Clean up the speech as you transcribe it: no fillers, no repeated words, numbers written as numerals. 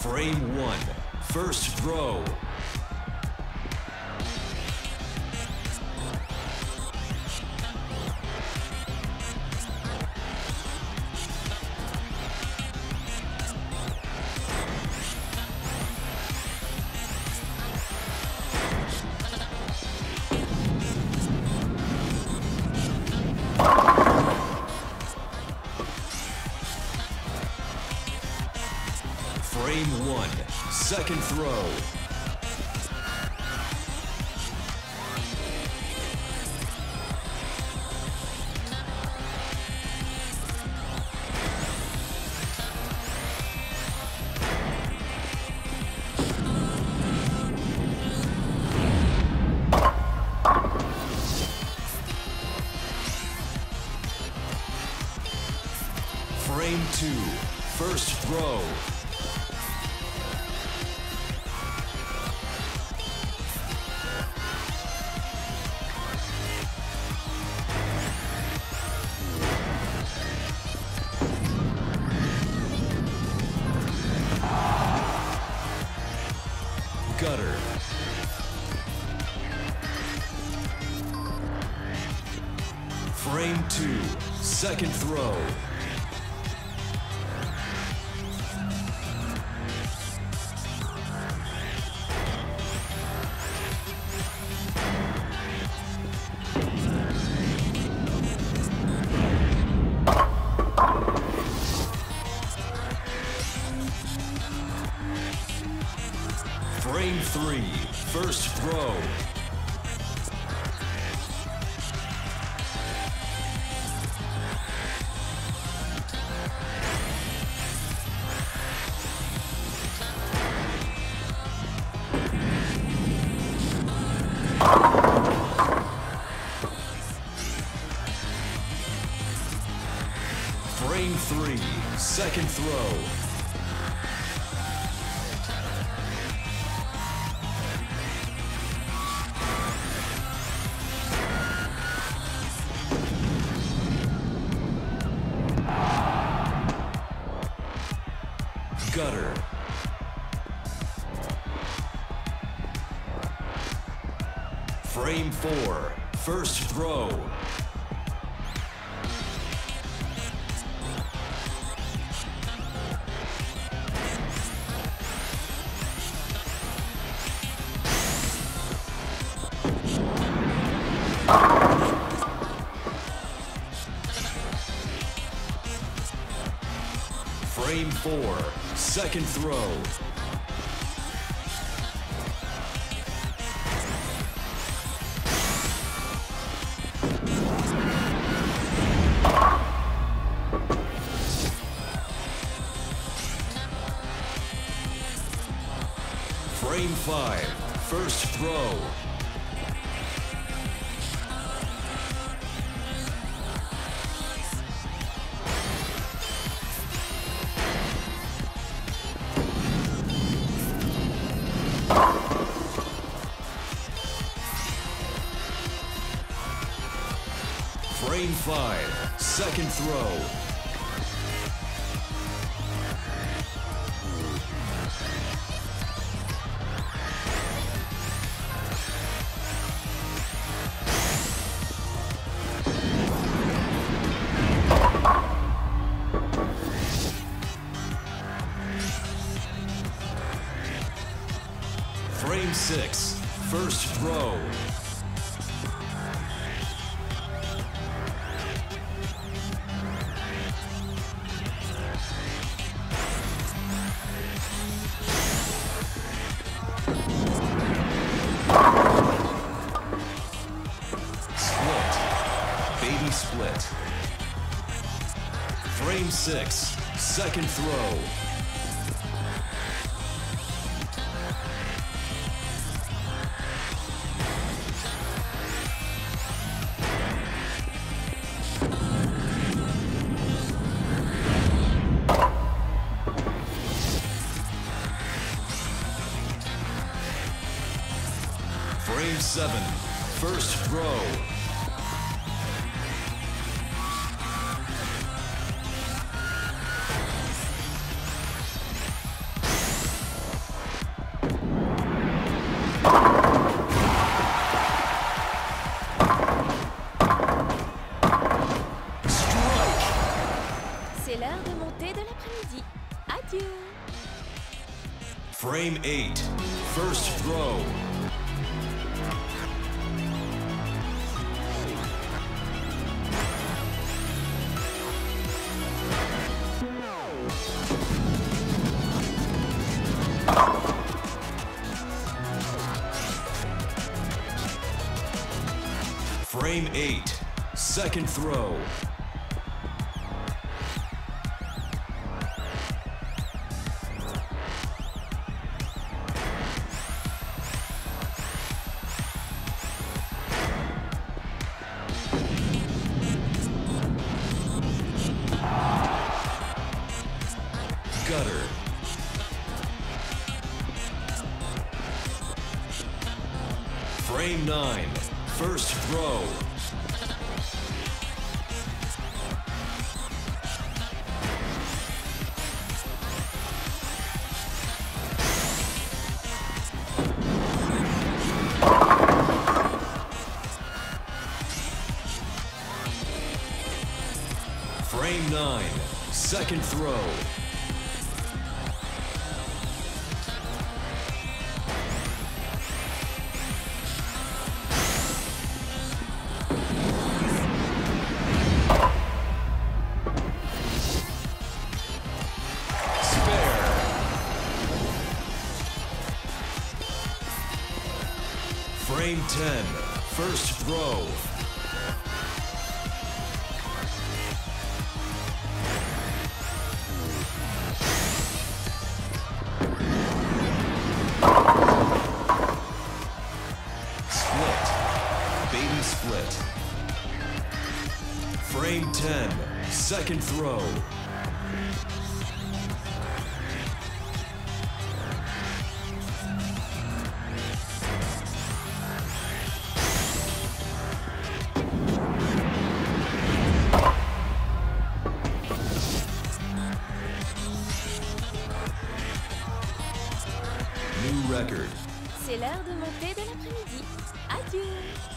Frame 1, first throw. Frame 1, second throw. Frame 2, first throw. Gutter. Frame 2, second throw. Frame 3, first throw. Frame 3, second throw. Gutter. Frame 4, first throw. Frame 4, second throw. Frame 5, first throw. Frame 5, second throw. Frame 6, first throw. Baby split. Frame 6, second throw. Frame 7, first throw. Frame 8. First throw. Frame 8. Second throw. Gutter. Frame 9. First throw. Frame 9. Second throw. Frame 10. First throw. Split. Baby split. Frame 10. Second throw. New record. C'est l'heure de monter de l'après-midi. Adieu!